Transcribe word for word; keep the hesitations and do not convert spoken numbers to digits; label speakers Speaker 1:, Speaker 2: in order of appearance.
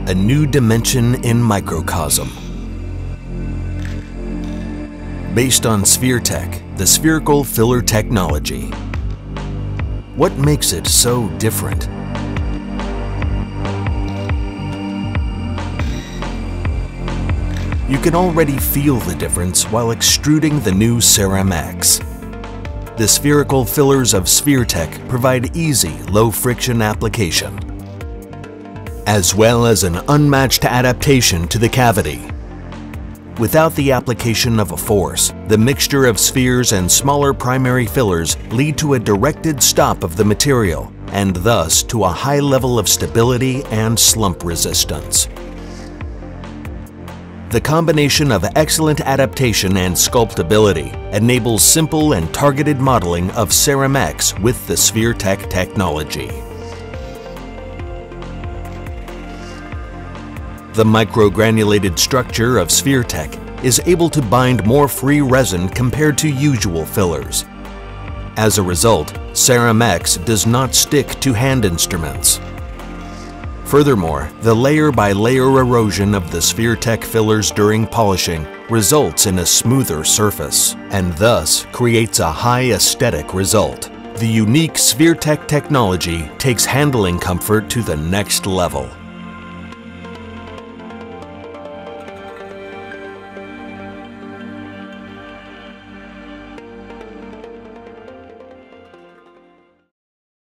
Speaker 1: a new dimension in microcosm. Based on SphereTech, the spherical filler technology. What makes it so different? You can already feel the difference while extruding the new CeramX. The spherical fillers of SphereTech provide easy, low-friction application, as well as an unmatched adaptation to the cavity. Without the application of a force, the mixture of spheres and smaller primary fillers lead to a directed stop of the material, and thus to a high level of stability and slump resistance. The combination of excellent adaptation and sculptability enables simple and targeted modeling of CeramX with the SphereTech technology. The microgranulated structure of SphereTech is able to bind more free resin compared to usual fillers. As a result, CeramX does not stick to hand instruments. Furthermore, the layer-by-layer erosion of the SphereTech fillers during polishing results in a smoother surface, and thus creates a high aesthetic result. The unique SphereTech technology takes handling comfort to the next level.